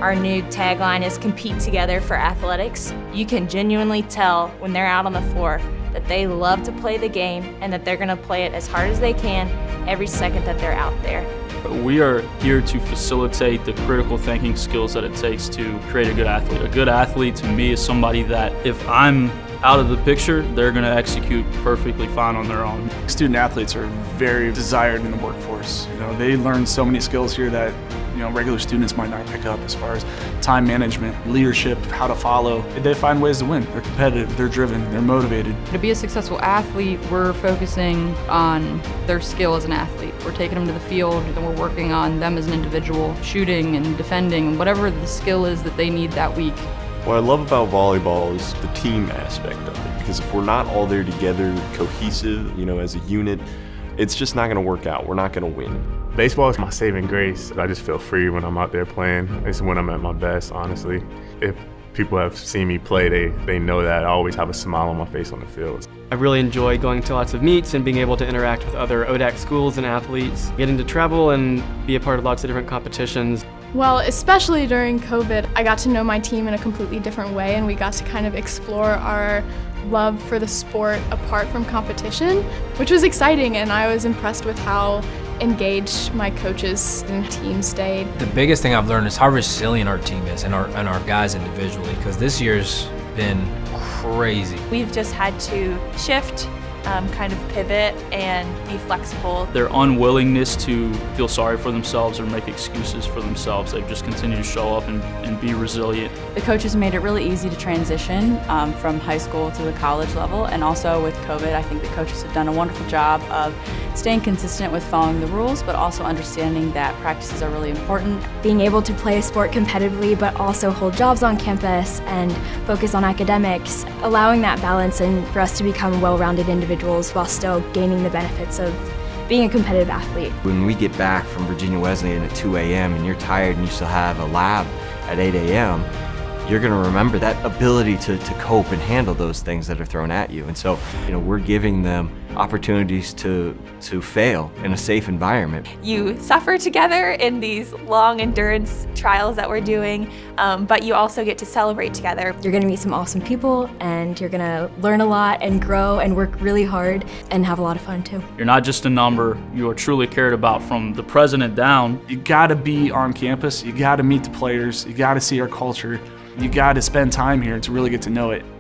Our new tagline is "Compete Together for Athletics." You can genuinely tell when they're out on the floor that they love to play the game and that they're going to play it as hard as they can every second that they're out there. We are here to facilitate the critical thinking skills that it takes to create a good athlete. A good athlete to me is somebody that if I'm out of the picture, they're going to execute perfectly fine on their own. Student athletes are very desired in the workforce. They learn so many skills here that regular students might not pick up, as far as time management, leadership, how to follow. They find ways to win. They're competitive, they're driven, they're motivated. To be a successful athlete, we're focusing on their skill as an athlete. We're taking them to the field and we're working on them as an individual, shooting and defending, whatever the skill is that they need that week. What I love about volleyball is the team aspect of it, because if we're not all there together, cohesive, as a unit, it's just not going to work out. We're not going to win. Baseball is my saving grace. I just feel free when I'm out there playing. It's when I'm at my best, honestly. If people have seen me play, they know that I always have a smile on my face on the field. I really enjoy going to lots of meets and being able to interact with other ODAC schools and athletes, getting to travel and be a part of lots of different competitions. Well, especially during COVID, I got to know my team in a completely different way, and we got to kind of explore our love for the sport apart from competition, which was exciting, and I was impressed with how engaged my coaches and team stayed. The biggest thing I've learned is how resilient our team is and our guys individually, because this year's been crazy. We've just had to shift, kind of pivot and be flexible. Their unwillingness to feel sorry for themselves or make excuses for themselves, they've just continued to show up and be resilient. The coaches made it really easy to transition from high school to the college level, and also with COVID, I think the coaches have done a wonderful job of staying consistent with following the rules, but also understanding that practices are really important. Being able to play a sport competitively, but also hold jobs on campus and focus on academics, allowing that balance and for us to become well-rounded individuals while still gaining the benefits of being a competitive athlete. When we get back from Virginia Wesleyan at 2 a.m. and you're tired and you still have a lab at 8 a.m., you're going to remember that ability to cope and handle those things that are thrown at you. And so, we're giving them opportunities to fail in a safe environment. You suffer together in these long endurance trials that we're doing, but you also get to celebrate together. You're going to meet some awesome people, and you're going to learn a lot and grow and work really hard and have a lot of fun too. You're not just a number, you are truly cared about from the president down. You got to be on campus, you got to meet the players, you got to see our culture. You got to spend time here to really get to know it.